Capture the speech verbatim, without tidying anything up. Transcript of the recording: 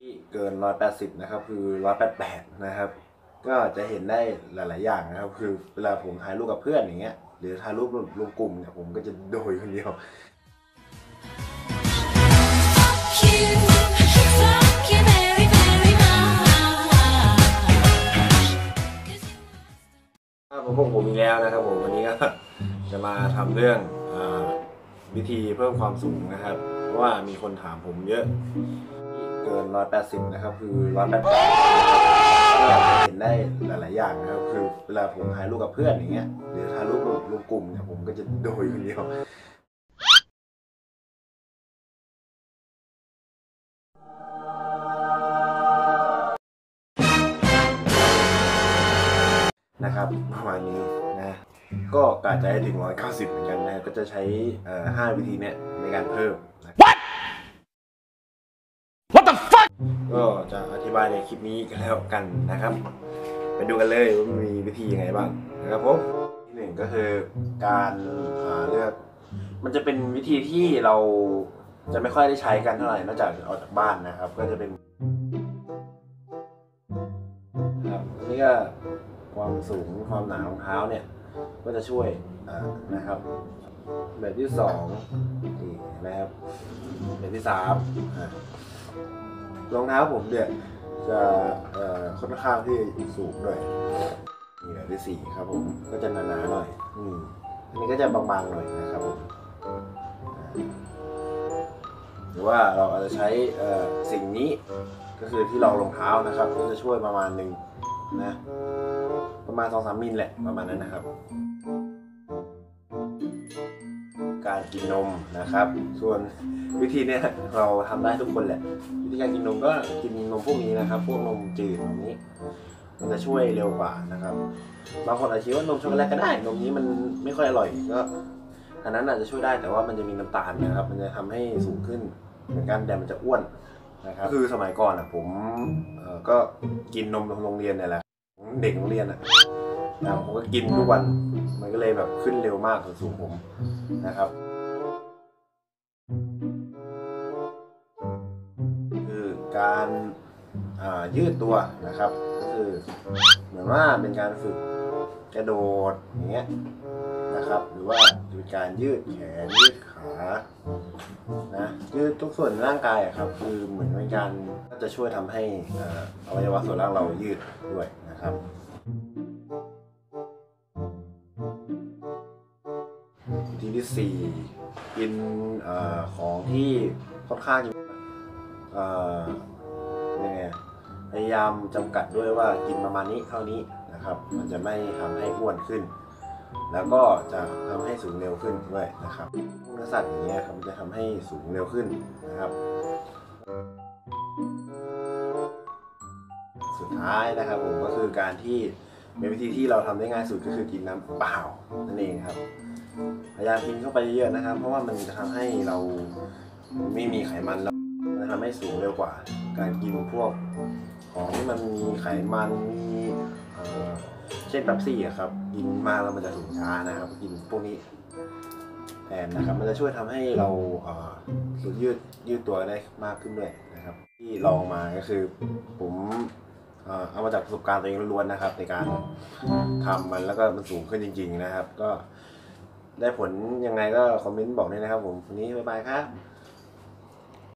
ที่เกินร้อยแปดสิบนะครับคือร้อยแปดแปดนะครับก็จะเห็นได้หลายๆอย่างนะครับคือเวลาผมถ่ายรูปกับเพื่อนอย่างเงี้ยหรือถ่ายรูปรวมกลุ่มเนี่ยผมก็จะโดยคนเดียวผมพวกผมอีกแล้วนะครับผมวันนี้ก็จะมาทำเรื่องวิธีเพิ่มความสูงนะครับเพราะว่ามีคนถามผมเยอะเกินร้อยแปดสิบนะครับคือร้อยแปดแปดก็จะเห็นได้หลายๆอย่างนะครับคือเวลาผมถ่ายรูปกับเพื่อนอย่างเงี้ยหรือถ่ายรูปรวมกลุ่มเนี่ยผมก็จะโดยคนเดียวนะครับประมาณนี้นะก็กะจะให้ถึงหนึ่งร้อยเก้าสิบเหมือนกันนะก็จะใช้ห้าวิธีเนี้ยในการเพิ่มนะ What What the fuck ก็จะอธิบายในคลิปนี้กันแล้วกันนะครับไปดูกันเลยว่ามีวิธียังไงบ้างนะครับผมที่หนึ่งก็คือการเลือกมันจะเป็นวิธีที่เราจะไม่ค่อยได้ใช้กันเท่าไหร่นอกจากออกจากบ้านนะครับก็จะเป็นครับอันนี้ก็ความสูงความหนาของเท้าเนี่ยก็จะช่วยนะครับแบบที่สองนี่นะครับแบบที่สามรองเท้าผมเนี่ยจะค่อนข้างที่สูงด้วยนี่แบบที่สี่ครับผมก็จะหนาๆหน่อยอืมอันนี้ก็จะบางๆหน่อยนะครับผมหรือว่าเราอาจจะใช้สิ่งนี้ก็คือที่รองรองเท้านะครับก็จะช่วยประมาณหนึ่งนะประมาณ สองถึงสาม มิลแหละประมาณนั้นนะครับการกินนมนะครับส่วนวิธีนี้เราทำได้ทุกคนแหละวิธีการกินนมก็กินนมพวกนี้นะครับพวกนมจืดนมนี้มันจะช่วยเร็วกว่านะครับบางคนอาจจะคิดว่านมช็อกโกแลตก็ได้นมนี้มันไม่ค่อยอร่อยก็อันนั้นอาจจะช่วยได้แต่ว่ามันจะมีน้ำตาลนะครับมันจะทำให้สูงขึ้นเหมือนกันแต่มันจะอ้วนนะครับคือสมัยก่อนอ่ะผมก็กินนมโรงเรียนเนี่ยแหละเด็กโรงเรียนอ่ะผมก็กินทุกวันมันก็เลยแบบขึ้นเร็วมากส่วนสูงผมนะครับคือการยืดตัวนะครับก็คือเหมือนว่าเป็นการฝึกกระโดดอย่างเงี้ยนะครับหรือว่าเป็นการยืดแขนยืดขานะยืดทุกส่วนร่างกายอะครับคือเหมือนเป็นการก็จะช่วยทำให้อวัยวะส่วนร่างเรายืดด้วยนะครับวิธีที่สี่กินของที่ค่อนข้างยังไงพยายามจำกัดด้วยว่ากินประมาณนี้เท่านี้นะครับมันจะไม่ทำให้อ้วนขึ้นแล้วก็จะทำให้สูงเร็วขึ้นด้วยนะครับเนื้อสัตว์อย่างเงี้ยครับมันจะทำให้สูงเร็วขึ้นนะครับสุดท้ายนะครับผมก็คือการที่เป็นวิธีที่เราทำได้ง่ายสุดก็คือกินน้ำเปล่านั่นเองครับพยายามกินเข้าไปเยอะๆนะครับเพราะว่ามันจะทำให้เราไม่มีไขมันแล้วมันทำให้สูงเร็วกว่าการกินพวกของที่มันมีไขมันมีเช่นเป๊ปซี่อะครับกินมากแล้วมันจะสูงช้านะครับกินพวกนี้แทนนะครับมันจะช่วยทำให้เรายืดยืดตัวได้มากขึ้นด้วยนะครับที่ลองมาก็คือผมเอามาจากประสบการณ์ตัวเองล้วนๆนะครับในการทำมันแล้วก็มันสูงขึ้นจริงๆนะครับก็ได้ผลยังไงก็คอมเมนต์บอกด้วยนะครับผมวันนี้บ๊ายบายครับ